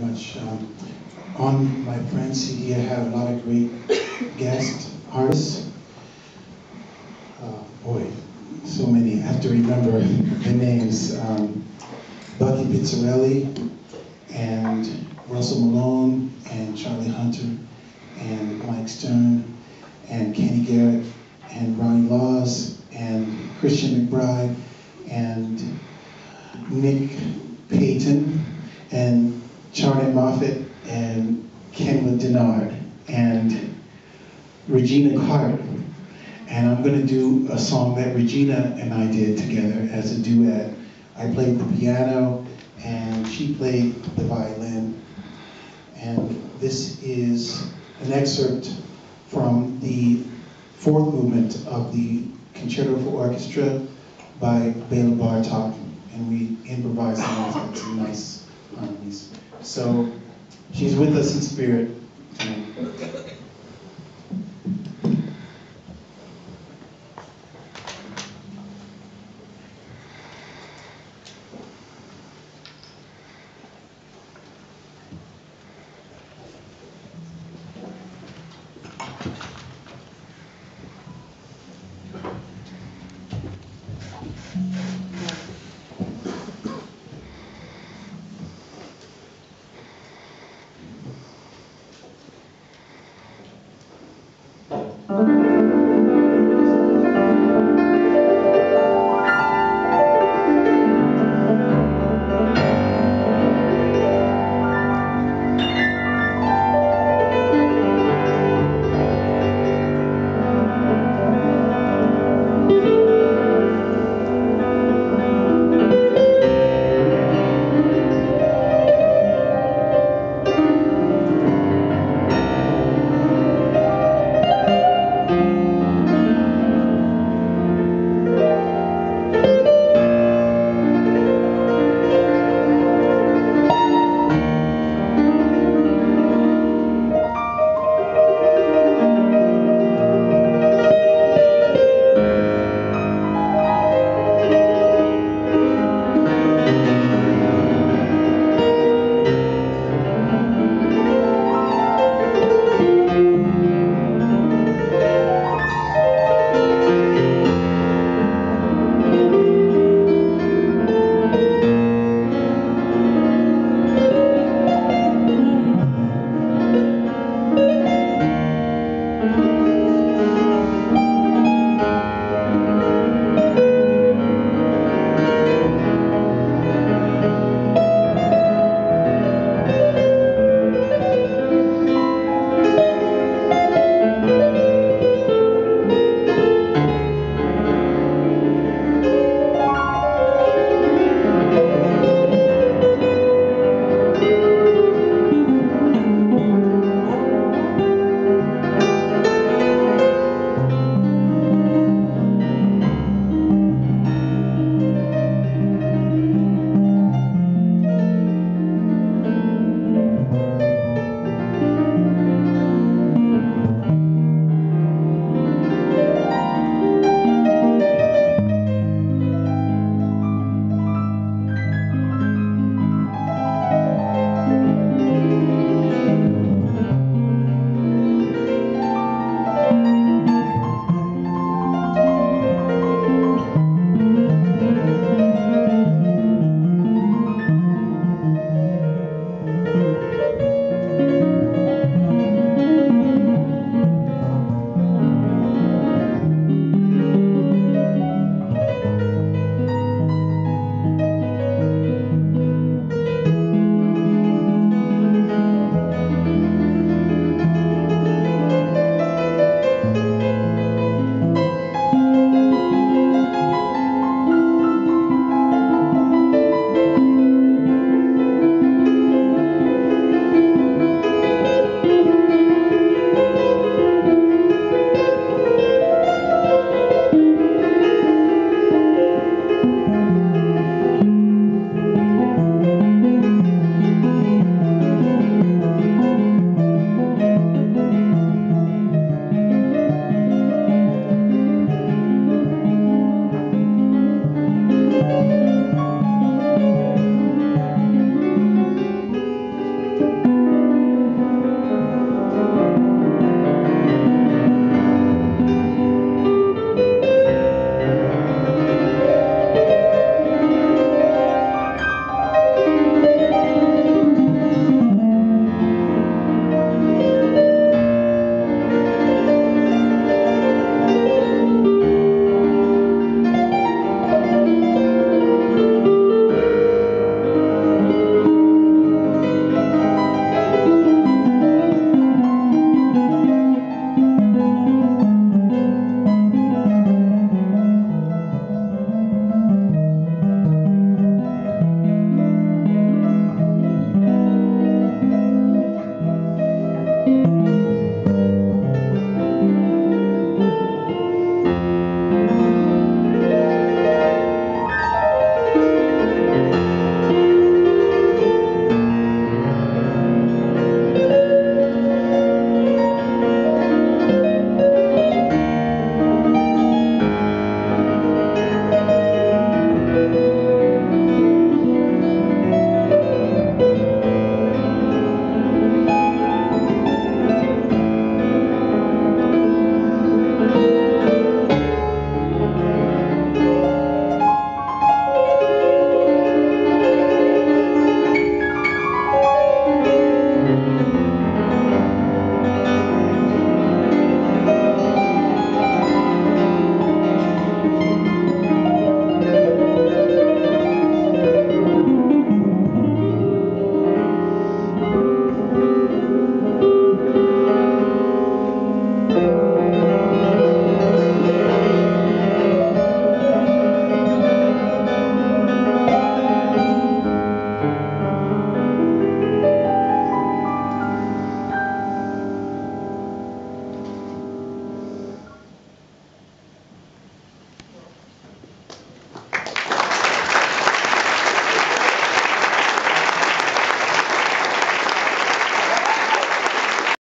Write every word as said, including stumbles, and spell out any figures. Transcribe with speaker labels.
Speaker 1: Much. Um, on my friends C D, I have a lot of great guest artists. Uh, boy, so many. I have to remember the names. Um, Bucky Pizzarelli and Russell Malone and Charlie Hunter and Mike Stern and Kenny Garrett and Ronnie Laws and Christian McBride and Nick Payton and Charlie Moffett and Kenwood Denard and Regina Carter. And I'm going to do a song that Regina and I did together as a duet. I played the piano and she played the violin. And this is an excerpt from the fourth movement of the Concerto for Orchestra by Bela Bartok. And we improvised on some nice harmonies. So she's with us in spirit tonight.